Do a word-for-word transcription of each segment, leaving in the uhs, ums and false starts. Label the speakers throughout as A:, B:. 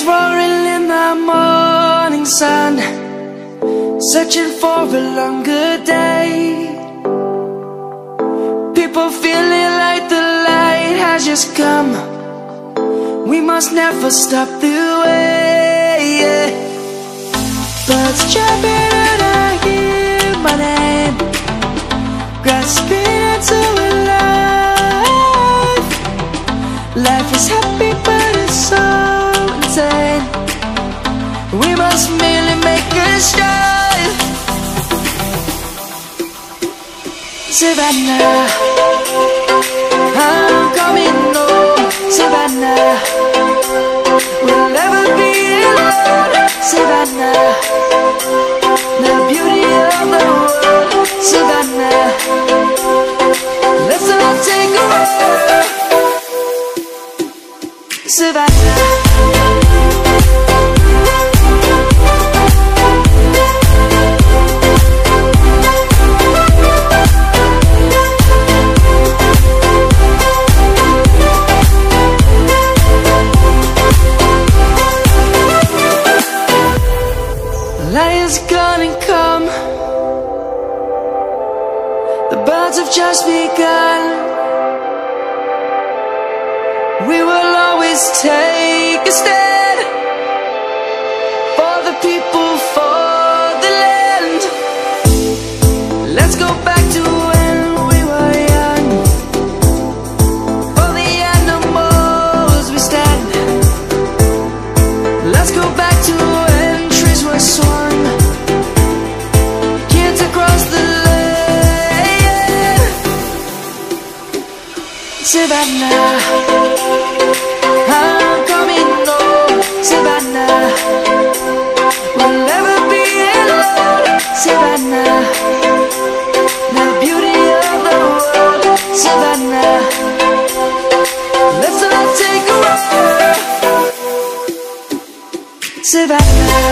A: roaring in the morning sun, searching for a longer day. People feeling like the light has just come. We must never stop the way, yeah. Birds jumping and I hear my name, grasping into a life. Life is happy but it's so insane. We must merely make a strive. Savannah, I'm coming home. Savannah, we'll never be alone. Savannah, the beauty of the world. Savannah, let's all take a walk. Savannah, light is gonna come. The birds have just begun. We will always take a stand for the people, for the land. Let's go back to when we were young. For the animals we stand. Let's go back to when trees were swung, kids across the land. Savannah, I'm coming home. Savannah, we'll never be alone. Savannah, the beauty of the world. Savannah, let's all take a walk. Savannah,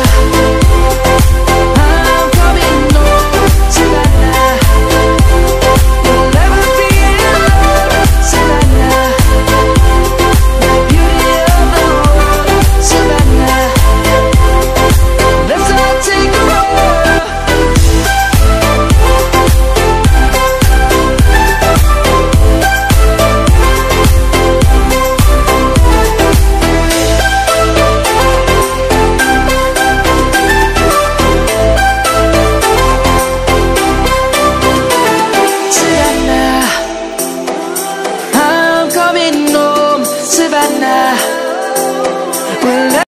A: I'm coming home. Savannah, we'll never be alone. Savannah, the beauty of the world. Savannah, let's all take a walk. Savannah, I'm coming home. Savannah, we'll